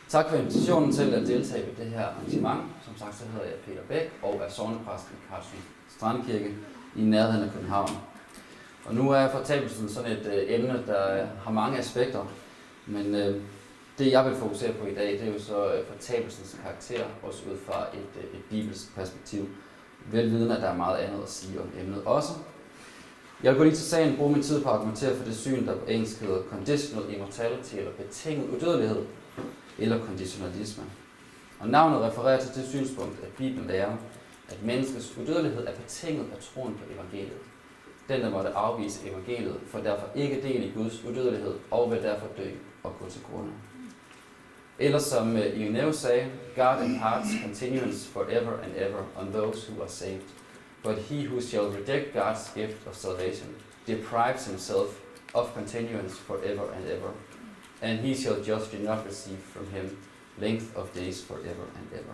Tak for invitationen til at deltage i det her arrangement. Som sagt, så hedder jeg Peter Bæk og er sognepræst i Karlsruhe Strandkirke i nærheden af København. Og nu er fortabelsen sådan et emne, der har mange aspekter, men det jeg vil fokusere på i dag, det er jo så fortabelsens karakter, også ud fra et bibelsk perspektiv. Velvidende, at der er meget andet at sige om emnet også. Jeg vil gå lige til sagen, bruge min tid på at argumentere for det syn, der på engelsk hedder conditional immortality, eller betinget udødelighed, eller konditionalisme. Og navnet refererer til det synspunkt, at Bibelen lærer, at menneskets udødelighed er betinget af troen på evangeliet. Den, der måtte afvise evangeliet, får derfor ikke del i Guds udødelighed, og vil derfor dø og gå til grunde. Eller som Irenaeus sagde, God imparts continuance forever and ever on those who are saved. But he who shall reject God's gift of salvation deprives himself of continuance forever and ever. And he shall justly not receive from him length of days forever and ever.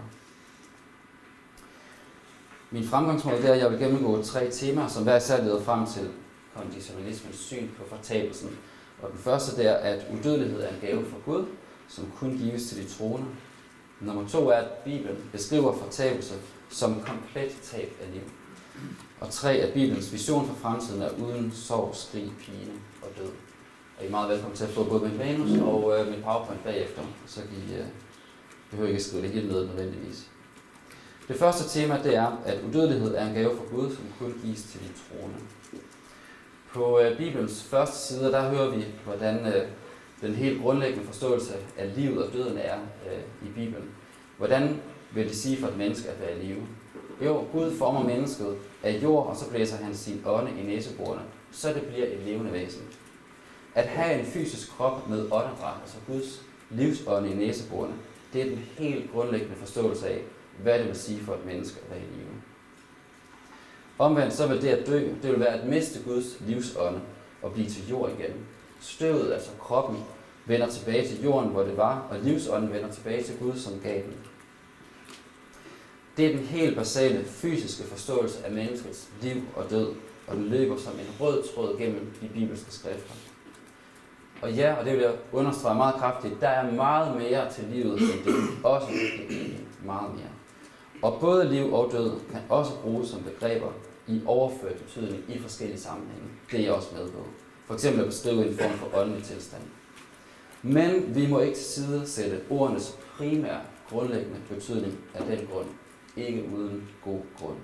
Min fremgangsmål er, at jeg vil gennemgå 3 temaer, som hver især leder frem til konditionalismens syn på fortabelsen. Og den første det er, at udødelighed er en gave fra Gud, som kun gives til de troende. Nummer 2 er, at Bibelen beskriver fortabelse som komplet tab af liv. Og 3, at Bibelens vision for fremtiden er uden sorg, skrig, pine og død. Og I er meget velkommen til at få både min manus og min PowerPoint bagefter, så I behøver ikke at skrive det helt ned nødvendigvis. Det første tema det er, at udødelighed er en gave fra Gud, som kun gives til de troende. På Bibelens første side, der hører vi, hvordan den helt grundlæggende forståelse af livet og døden er i Bibelen. Hvordan vil det sige for et menneske at være i live? Jo, Gud former mennesket af jord, og så blæser han sin ånde i næseborene, så det bliver et levende væsen. At have en fysisk krop med åndedræt, altså Guds livsånde i næseborene, det er den helt grundlæggende forståelse af, hvad det vil sige for et menneske at være i live. Omvendt så vil det at dø, det vil være at miste Guds livsånde og blive til jord igen. Støvet, altså kroppen, vender tilbage til jorden, hvor det var, og livsånden vender tilbage til Gud, som gav den. Det er den helt basale fysiske forståelse af menneskets liv og død, og den løber som en rød tråd gennem de bibelske skrifter. Og ja, og det vil jeg understrege meget kraftigt, der er meget mere til livet end det, også meget mere. Og både liv og død kan også bruges som begreber i overført betydning i forskellige sammenhænge. Det er jeg også med på. For eksempel at beskrive en form for åndelig tilstand. Men vi må ikke til side sætte ordenes primære grundlæggende betydning af den grund. Ikke uden god grund.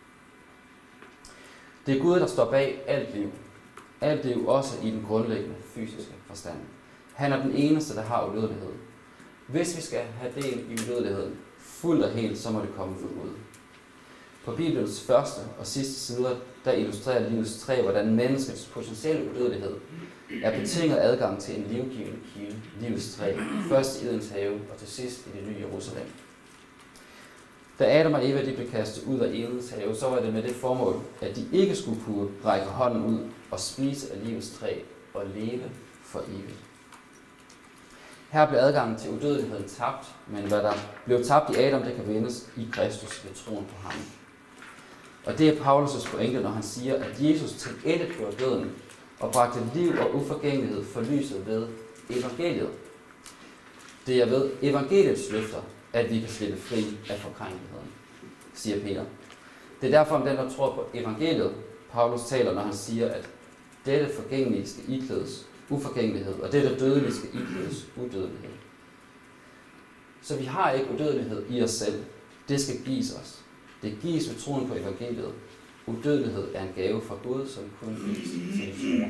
Det er Gud, der står bag alt liv. Alt liv også i den grundlæggende fysiske forstand. Han er den eneste, der har udødelighed. Hvis vi skal have del i udødeligheden, fuldt og helt, så må det komme fra Gud. På Bibelens første og sidste sider, der illustrerer livets træ, hvordan menneskets potentielle udødelighed er betinget adgang til en livgivende kilde, livets træ, først i Edens have og til sidst i det nye Jerusalem. Da Adam og Eva de blev kastet ud af Edens have, så var det med det formål, at de ikke skulle kunne række hånden ud og spise af livets træ og leve for evigt. Her blev adgangen til udødeligheden tabt, men hvad der blev tabt i Adam, det kan vindes i Kristus ved troen på ham. Og det er Paulus' pointe, når han siger, at Jesus tilintetgjorde døden og bragte liv og uforgængelighed for lyset ved evangeliet. Det er ved evangeliets løfter, at vi kan slippe fri af forkrænkeligheden, siger Peter. Det er derfor om den, der tror på evangeliet, Paulus taler, når han siger, at dette forgængelige skal iklædes uforgængelighed, og dette dødelige skal iklædes udødelighed. Så vi har ikke udødelighed i os selv. Det skal gives os. Det gives ved troen på evangeliet. Udødelighed er en gave fra Gud, som kun gives til de troende.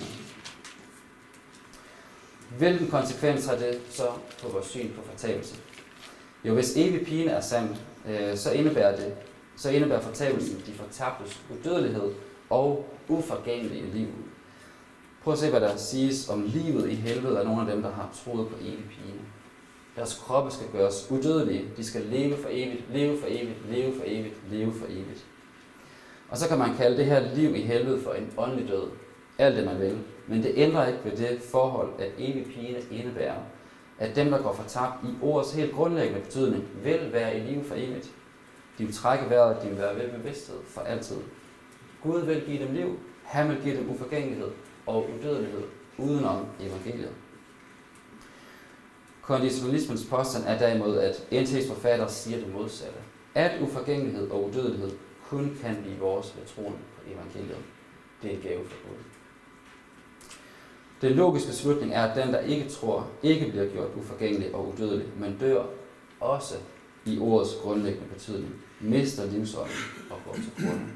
Hvilken konsekvens har det så på vores syn på fortabelse? Jo, hvis evig pine er sand, så indebærer fortabelsen de fortabtes udødelighed og uforgængelige liv. Prøv at se, hvad der siges om livet i helvede af nogle af dem, der har troet på evig pine. Deres kroppe skal gøres udødelige. De skal leve for evigt, leve for evigt, leve for evigt, leve for evigt. Og så kan man kalde det her liv i helvede for en åndelig død. Alt det man vil. Men det ændrer ikke ved det forhold, at evig pine indebærer, at dem, der går fortabt i ordets helt grundlæggende betydning, vil være i live for evigt. De vil trække vejret, de vil være ved bevidsthed for altid. Gud vil give dem liv, han vil give dem uforgængelighed og udødelighed udenom evangeliet. Konditionalismens påstand er derimod, at NT's forfatter siger det modsatte. At uforgængelighed og udødelighed kun kan blive vores ved troen på evangeliet. Det er en gave fra Gud. Den logiske slutning er, at den, der ikke tror, ikke bliver gjort uforgængelig og udødelig, men dør også i ordets grundlæggende betydning, mister livsånden og går til grunde.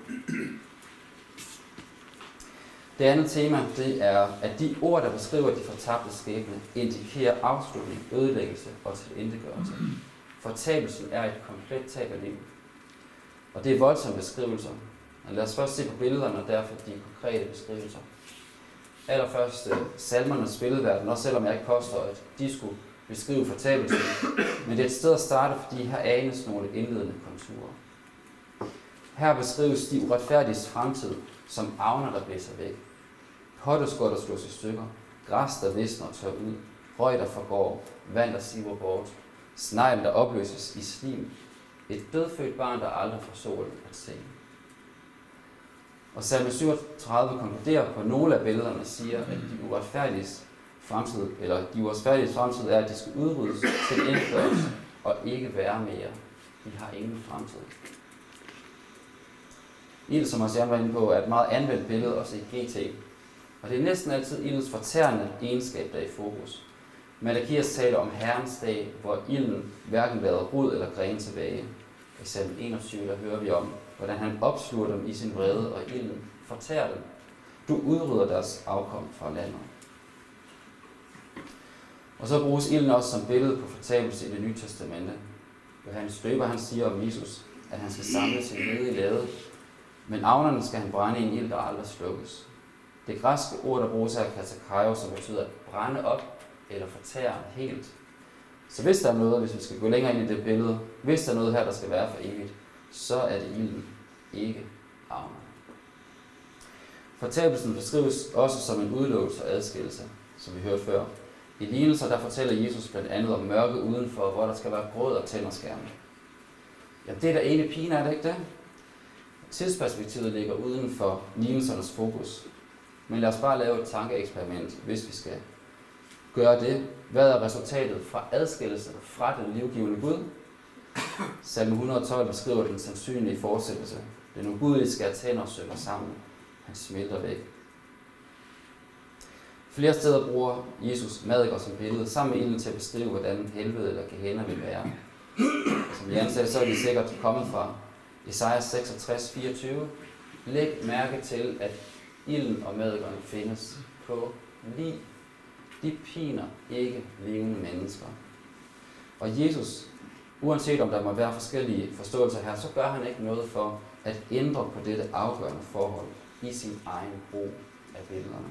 Det andet tema, det er, at de ord, der beskriver de fortabte skæbne, indikerer afslutning, ødelæggelse og tilintetgørelse. Fortabelsen er et komplet tab af liv. Og det er voldsomme beskrivelser. Men lad os først se på billederne, og derfor de konkrete beskrivelser. Allerførst salmernes billedverden, også selvom jeg ikke påstår, at de skulle beskrive fortabelsen. Men det er et sted at starte, fordi her anes nogle indledende konturer. Her beskrives de uretfærdiges fremtid som avner, der blæser væk. Potteskår, der slås i stykker. Græs, der visner og tør ud. Røg, der forgår. Vand, der siver bort. Snegl, der opløses i slim. Et dødfødt barn, der aldrig får solen at se. Og salme 37 konkluderer på nogle af billederne og siger, at de uretfærdiges fremtid er, at de skal udryddes til indførelse og ikke være mere. De har ingen fremtid. Ild, som også jeg var inde på, er et meget anvendt billede også i GT. Og det er næsten altid ildens fortærende egenskab, der er i fokus. Malakias taler om Herrens dag, hvor ilden hverken lader rod eller gren tilbage. I salme 21, der hører vi om, hvordan han opsluger dem i sin vrede, og ilden fortærer dem. Du udrydder deres afkom fra landet. Og så bruges ilden også som billede på fortabelse i Det Nye Testamente. Johannes Døber, han siger om Jesus, at han skal samle sin hvede i lade, men avnerne skal han brænde i en ild, der aldrig slukkes. Det græske ord, der bruges her, katakaio, som betyder at brænde op eller fortære helt. Så hvis der er noget, hvis vi skal gå længere ind i det billede, hvis der er noget her, der skal være for evigt, så er det ilden, ikke avnerne. Fortabelsen beskrives også som en udelukkelse og adskillelse, som vi hørte før. I lignelser, der fortæller Jesus blandt andet om mørke udenfor, hvor der skal være grød og tænderskærme. Ja, det er da egentlig pine, er det ikke det? Tidsperspektivet ligger uden for lignelsernes fokus. Men lad os bare lave et tankeeksperiment, hvis vi skal gøre det. Hvad er resultatet fra adskillelse fra den livgivende Gud? Salme 112 beskriver den sandsynlige fortsættelse. Den ugudelige skærer tænder og søger sammen. Han smelter væk. Flere steder bruger Jesus maddiker som billede sammen med ilden til at beskrive, hvordan helvede eller gehenna vil være. Som Jan sagde, så er de sikkert kommet fra Esajas 66, 24. Læg mærke til, at ilden og maddikerne findes på lig. De piner ikke levende mennesker. Og Jesus, uanset om der må være forskellige forståelser her, så gør han ikke noget for at ændre på dette afgørende forhold i sin egen brug af billederne.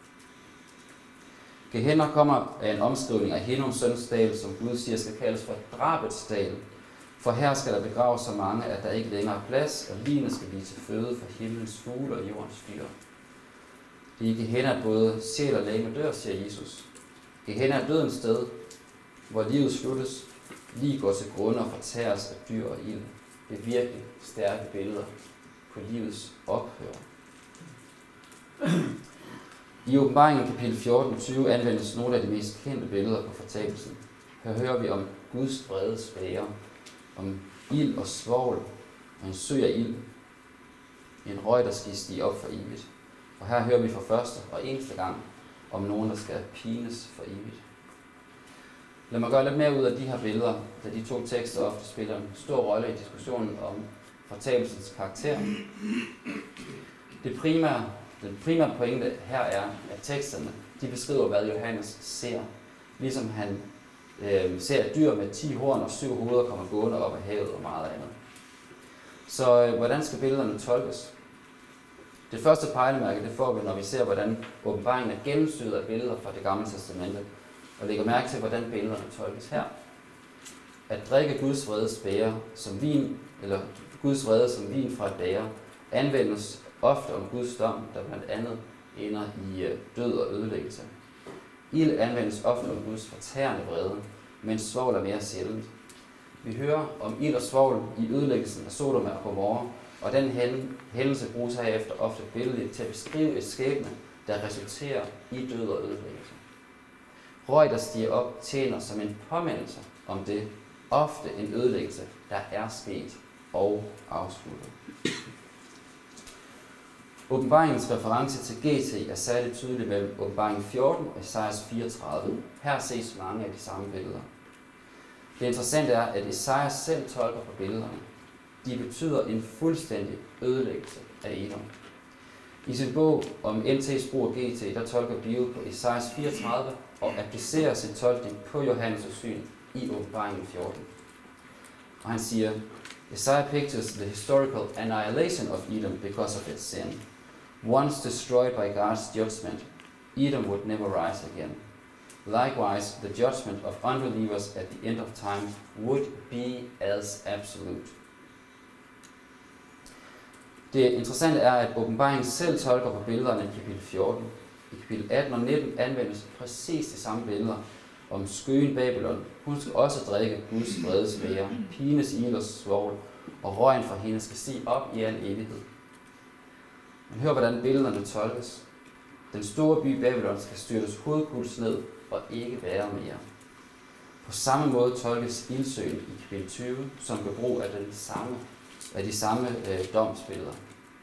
Gehenna kommer af en omskrivning af Hinnoms søns dal, som Gud siger skal kaldes for drabets dal. For her skal der begraves så mange, at der ikke længere er plads, og ligene skal blive til føde for himlens fugle og jordens dyr. Det er i Gehenna, at både sjæl og legeme dør, siger Jesus. Gehenna er dødens sted, hvor livet sluttes, lig går til grunde og fortæres af dyr og ild. Det er virkelig stærke billeder på livets ophør. I Åbenbaringen kapitel 14-20 anvendes nogle af de mest kendte billeder på fortabelsen. Her hører vi om Guds vrede spæger, om ild og svovl, og en sø af ild, en røg, der skal stige op for evigt. Og her hører vi for første og eneste gang om nogen, der skal pines for evigt. Lad mig gøre lidt mere ud af de her billeder, da de to tekster ofte spiller en stor rolle i diskussionen om fortabelsens karakter. Den primære pointe her er, at teksterne de beskriver, hvad Johannes ser. Ligesom han ser et dyr med 10 horn og 7 hoveder kommer gående op af havet og meget andet. Så hvordan skal billederne tolkes? Det første pejlemærke, det får vi, når vi ser, hvordan åbenbaringen er gennemsyret af billeder fra Det Gamle Testamente, og lægger mærke til, hvordan billederne tolkes her. At drikke Guds vrede spæger som vin, eller Guds vrede som vin fra et bæger, anvendes ofte om Guds dom, der blandt andet ender i død og ødelæggelse. Ild anvendes ofte om Guds fortærende vrede, mens svovl er mere sjældent. Vi hører om ild og svovl i ødelæggelsen af Sodom og Gomorra, og den hændelse bruges herefter ofte billedligt til at beskrive et skæbne, der resulterer i død og ødelæggelse. Røg, der stiger op, tjener som en påmindelse om det, ofte en ødelæggelse, der er sket og afsluttet. Åbenbaringens reference til GT er særligt tydelig mellem åbenbaringen 14 og Esajas 34. Her ses mange af de samme billeder. Det interessante er, at Esajas selv tolker på billederne. De betyder en fuldstændig ødelæggelse af Edom. I sin bog om NT's brug af GT, der tolker Bibelen på Esajas 34 og applicerer sin tolkning på Johannes' syn i åbenbaringen 14. Og han siger, Isaiah pictures the historical annihilation of Edom because of its sin. Once destroyed by God's judgment, Edom would never rise again. Likewise, the judgment of unbelievers at the end of time would be as absolute. Det interessante er, at åbenbaringen selv tolker på billederne i kapitel 14. I kapitel 18 og 19 anvendes præcis de samme billeder om skyen Babylon. Hun skal også drikke Guds vredes bæger, pines ild og svovl, og røgen fra hende skal stige op i al evighed. Man hører, hvordan billederne tolkes. Den store by Babylon skal styrtes hovedkuls ned og ikke være mere. På samme måde tolkes ildsøen i kapitel 20, som gør brug af de samme domsbilleder.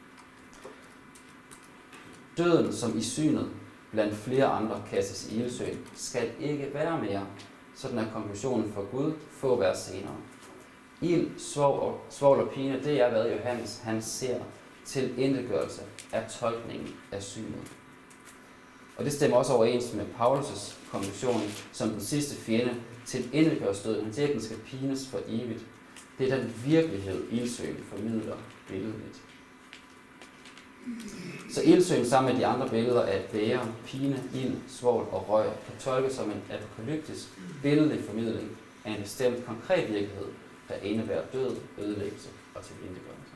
Døden, som i synet blandt flere andre kastes i ildsøen, skal ikke være mere. Sådan er konklusionen for Gud få vers senere. Ild, svovl og pine, det er hvad Johannes han ser til indgørelse af tolkningen af synet. Og det stemmer også overens med Paulus' konklusion som den sidste fjende til indgørsdøden. Han siger, at den skal pines for evigt. Det er den virkelighed, ildsøen formidler billedligt. Så ildsøen sammen med de andre billeder af bære, pine, ild, svovl og røg kan tolkes som en apokalyptisk, billedlig formidling af en bestemt konkret virkelighed, der indebærer død, ødelæggelse og tilintetgørelse.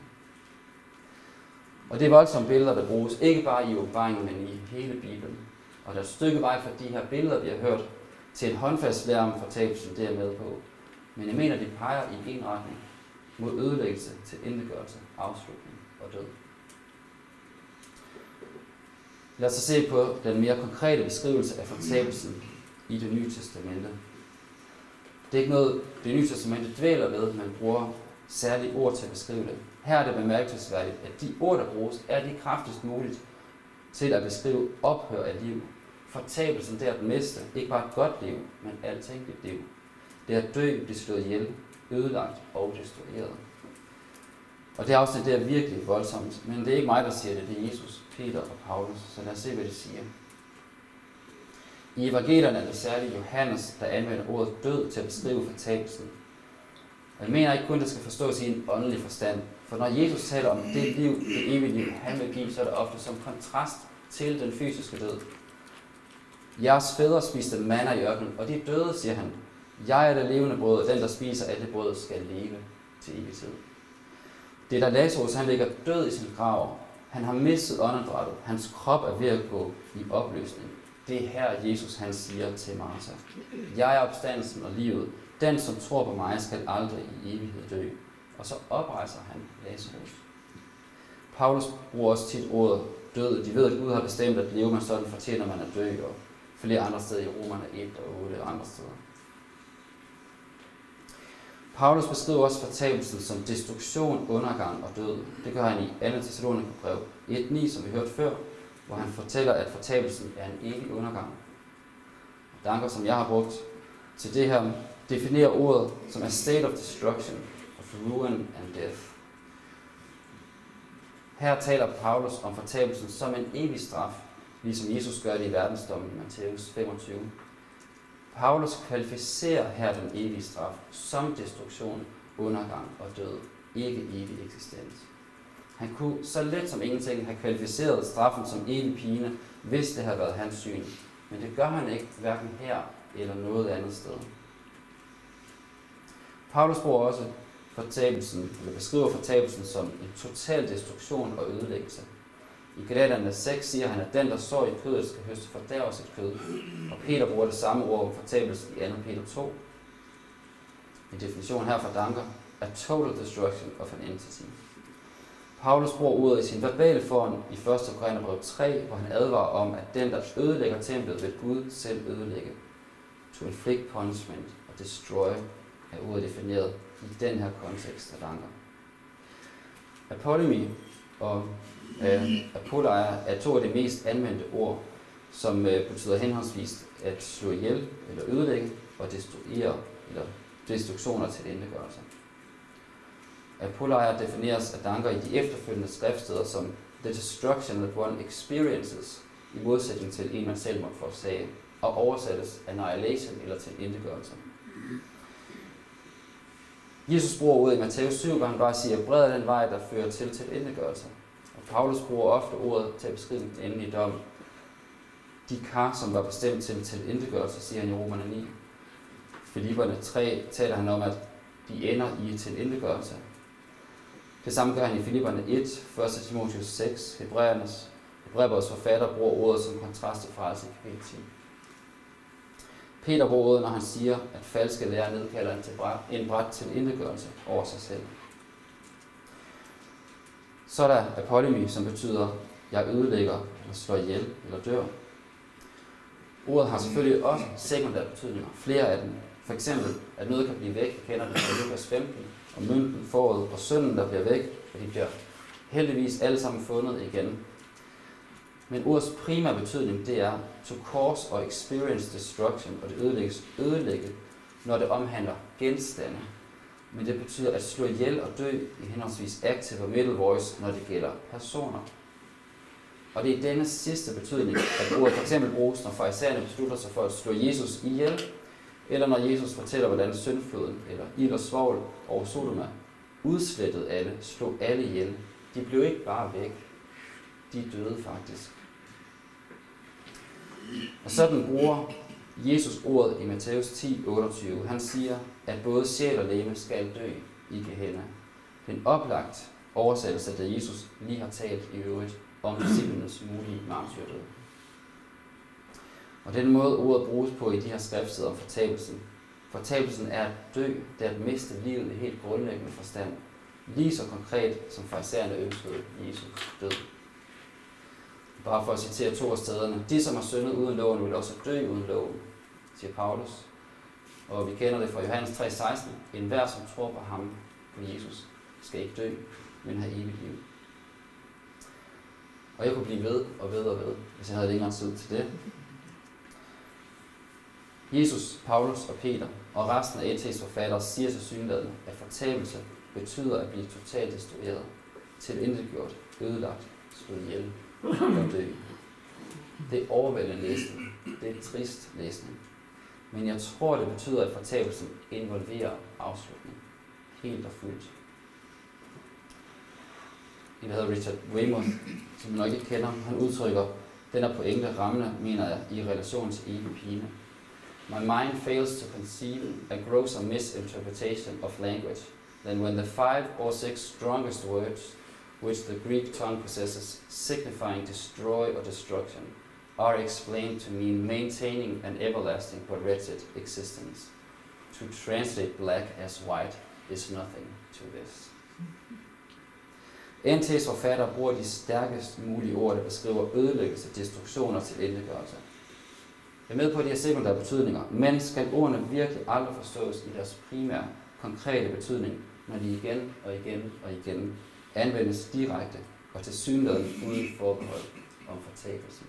Og det er voldsomme billeder, der bruges ikke bare i åbenbaringen, men i hele Bibelen. Og der er et stykke vej fra de her billeder, vi har hørt, til en håndfast lære om fortabelsen, det er med på. Men jeg mener, de peger i en retning mod ødelæggelse, tilintetgørelse, afslutning og død. Lad os så se på den mere konkrete beskrivelse af fortabelsen i Det Nye Testamente. Det er ikke noget, Det Nye Testamente dvæler ved, man bruger særlige ord til at beskrive det. Her er det bemærkelsesværdigt, at de ord, der bruges, er de kraftigst muligt til at beskrive ophør af liv. Fortabelsen, det er at miste, ikke bare et godt liv, men altænkeligt liv. Det er at dø, blive slået ihjel, ødelagt og destrueret. Og det afsnit, det er virkelig voldsomt, men det er ikke mig, der siger det, det er Jesus, Peter og Paulus, så lad os se, hvad de siger. I evangelierne er det særligt Johannes, der anvender ordet død til at beskrive fortabelsen. Og jeg mener ikke kun, det skal forstås i en åndelig forstand, for når Jesus taler om det liv, det evige liv, han vil give, så er det ofte som kontrast til den fysiske død. Jeres fædre spiste manna i ørkenen, og de døde, siger han. Jeg er det levende brød, og den, der spiser af det brød, skal leve til evig tid. Det er da Lazarus, han ligger død i sin grav. Han har mistet åndedrættet. Hans krop er ved at gå i opløsning. Det er her, Jesus han siger til Martha. Jeg er opstandelsen og livet. Den, som tror på mig, skal aldrig i evighed dø. Og så oprejser han Lazarus. Paulus bruger også tit ordet død. De ved, at Gud har bestemt, at lever man sådan, fortjener man at dø. Og flere andre steder i Romerne 1 og 8 og andre steder. Paulus beskriver også fortabelsen som destruktion, undergang og død. Det gør han i 2. Thessalonikerbrev 1:9, som vi hørte før, hvor han fortæller, at fortabelsen er en evig undergang. Danker, som jeg har brugt til det her, definerer ordet som a state of destruction, of ruin and death. Her taler Paulus om fortabelsen som en evig straf, ligesom Jesus gør det i verdensdommen i Matthæus 25. Paulus kvalificerer her den evige straf som destruktion, undergang og død, ikke evig eksistens. Han kunne så let som ingenting have kvalificeret straffen som evig pine, hvis det havde været hans syn. Men det gør han ikke, hverken her eller noget andet sted. Paulus bruger også beskriver fortabelsen som en total destruktion og ødelæggelse. I Galaterne 6 siger han, at den, der sår i kødet, skal høste fordærv sit kød. Og Peter bruger det samme ord om fortabelsen i 2. Peter 2. En definition her fra Danker er total destruction of an entity. Paulus bruger ordet i sin verbale form i 1. Korintherbrev 3, hvor han advarer om, at den, der ødelægger templet, vil Gud selv ødelægge. to inflict punishment og destroy er ordet defineret i den her kontekst af Danker. Apollemi og apolaia er to af de mest anvendte ord, som betyder henholdsvis at slå ihjel eller ødelægge og destruere eller destruktioner til endegørelse. Apolaia defineres af Danker i de efterfølgende skriftsteder som the destruction that one experiences, i modsætning til en man selv måtte forårsage, og oversættes annihilation eller til endegørelse. Jesus bruger ordet i Matthæus 7, hvor han bare siger, bred er den vej, der fører til endegørelse. Og Paulus bruger ofte ordet til at beskrive den endelige dom. De kar, som var bestemt til endegørelse, siger han i Romerne 9. Filipperne 3 taler han om, at de ender i til endegørelse. Det samme gør han i Filipperne 1, 1. Timotheus 6, Hebræerbrevets forfatter bruger ordet som kontrast til frelse i kapitel 10. Peter bruger ordet, når han siger, at falske lærer nedkalder en bræt til endegørelse over sig selv. Så er der apollemi, som betyder, jeg ødelægger, eller slår ihjel, eller dør. Ordet har selvfølgelig også sekundære betydninger, flere af dem. For eksempel, at noget kan blive væk, jeg kender det fra Lukas 15, og mønten, fåret og sønnen, der bliver væk, og de bliver heldigvis alle sammen fundet igen. Men ordets primære betydning, det er to cause or experience destruction, og det ødelægge, når det omhandler genstande. Men det betyder at slå ihjel og dø i henholdsvis active og middle voice, når det gælder personer. Og det er denne sidste betydning, at ordet for eksempel bruges, når farisæerne beslutter sig for at slå Jesus ihjel, eller når Jesus fortæller, hvordan syndfloden eller ild og svovl over Sodoma udslettede alle, slog alle ihjel. De blev ikke bare væk, de døde faktisk. Og sådan bruger Jesus ordet i Matthæus 10:28. Han siger, at både sjæl og legeme skal dø i Gehenna. Det er en oplagt oversættelse af det, Jesus lige har talt i øvrigt om disciplenes mulige martyrdød. Og den måde ordet bruges på i de her skriftsteder om fortabelsen. Fortabelsen er at dø, det er at miste livet i helt grundlæggende forstand. Lige så konkret som farisæerne ønskede Jesus død. Bare for at citere to af stederne. De, som har syndet uden loven, vil også dø uden loven, siger Paulus. Og vi kender det fra Johannes 3:16. Enhver, som tror på ham, på Jesus, skal ikke dø, men have evigt liv. Og jeg kunne blive ved og ved og ved, hvis jeg havde længere tid til det. Jesus, Paulus og Peter og resten af ET's forfattere siger til synligheden, at fortabelse betyder at blive totalt destrueret, tilintetgjort, ødelagt, slået ihjel og dø. Det er overvældende læsning. Det er trist læsning. Men jeg tror, det betyder, at fortabelsen involverer afslutning. Helt og fuldt. En, der hedder Richard Weymouth, som jeg nok ikke kender, han udtrykker den her pointe rammende, mener jeg, i relation til evig pine. My mind fails to conceive a grosser misinterpretation of language than when the 5 or 6 strongest words which the Greek tongue possesses, signifying destroy or destruction, are explained to mean maintaining an everlasting but wretched existence. To translate black as white is nothing to this. NT's forfatter bruger de stærkest mulige ord, der beskriver ødelæggelse, destruktioner til endegørelse. Jeg er med på de her sekundære betydninger, men skal ordene virkelig aldrig forstås i deres primære, konkrete betydning, når de igen og igen og igen anvendes direkte og til synligheden uden forbehold om fortabelsen.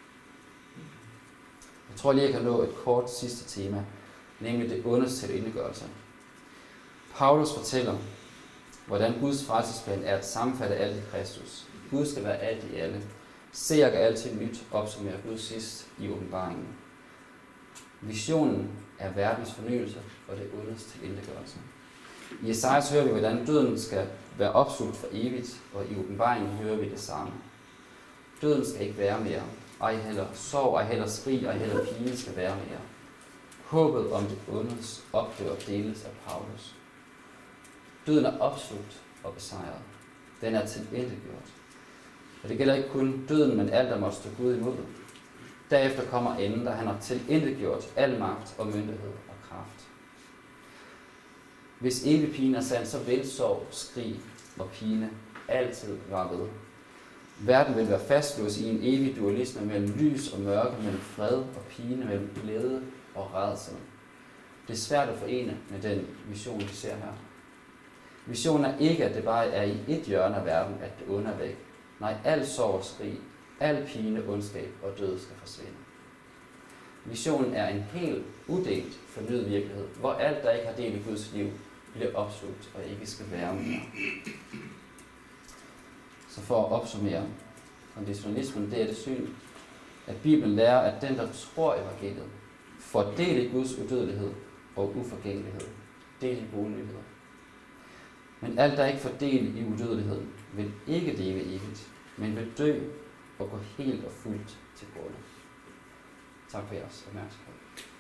Jeg tror lige, jeg kan nå et kort sidste tema, nemlig det ondes til endegørelse. Paulus fortæller, hvordan Guds frelsesplan er at sammenfatte alt i Kristus. Gud skal være alt i alle. Seer kan altid nyt opsummere Gud sidst i åbenbaringen. Visionen er verdens fornyelse og det ondes til endegørelse. I Esajas hører vi, hvordan døden skal være opslugt for evigt, og i åbenbaringen hører vi det samme. Døden skal ikke være mere. Ej heller sorg, ej heller skrig, ej heller pine skal være mere. Håbet om det ondes ophør deles af Paulus. Døden er opslugt og besejret. Den er tilintetgjort. Og det gælder ikke kun døden, men alt, der måtte stå Gud imod. Derefter kommer enden, da han har tilintetgjort al magt og myndighed og kraft. Hvis evig pine er sand, så vil sorg, skrig og pine altid være ved. Verden vil være fastlåst i en evig dualisme mellem lys og mørke, mellem fred og pine, mellem glæde og rædsel. Det er svært at forene med den vision, vi ser her. Visionen er ikke, at det bare er i et hjørne af verden, at det onde er væk. Nej, al sorg og skrig, al pine, ondskab og død skal forsvinde. Visionen er en helt udelt fornyet virkelighed, hvor alt, der ikke har del i Guds liv, bliver opslugt og ikke skal være mere. Så for at opsummere, konditionalismen, det er det syn, at Bibelen lærer, at den, der tror evangeliet, får del i Guds udødelighed og uforgængelighed. Del i gode nyheder. Men alt, der ikke får del i udødeligheden, vil ikke leve evigt, men vil dø og gå helt og fuldt til grunde. Tak for jeres opmærksomhed.